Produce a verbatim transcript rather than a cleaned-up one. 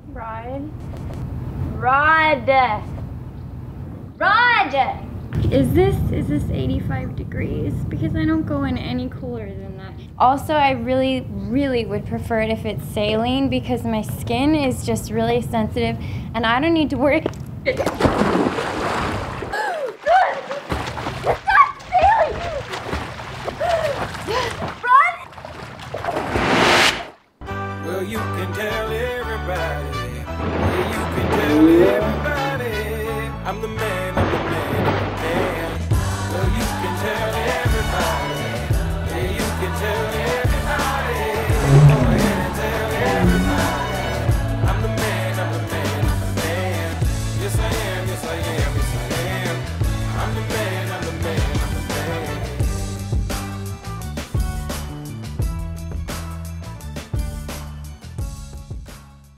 Rod. Rod. Rod. Is this is this eighty-five degrees? Because I don't go in any cooler than that. Also, I really, really would prefer it if it's saline because my skin is just really sensitive and I don't need to worry.